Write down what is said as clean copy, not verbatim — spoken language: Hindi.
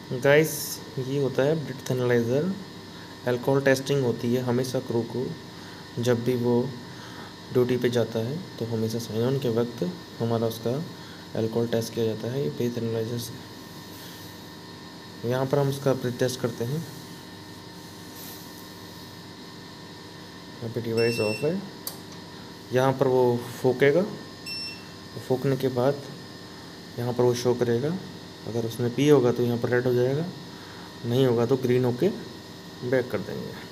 गाइस, ये होता है ब्रेथ एनालाइज़र। अल्कोहल टेस्टिंग होती है हमेशा क्रू को, जब भी वो ड्यूटी पे जाता है तो हमेशा साइन ऑन के वक्त हमारा उसका अल्कोहल टेस्ट किया जाता है ये ब्रेथ एनालाइज़र से। यहाँ पर हम उसका ब्रेथ टेस्ट करते हैं। यहाँ पे डिवाइस ऑफ है। यहाँ पर वो फूकेगा, फूकने के बाद यहाँ पर वो शो करेगा। अगर उसने पी होगा तो यहाँ पर रेड हो जाएगा, नहीं होगा तो ग्रीन होके बैक कर देंगे।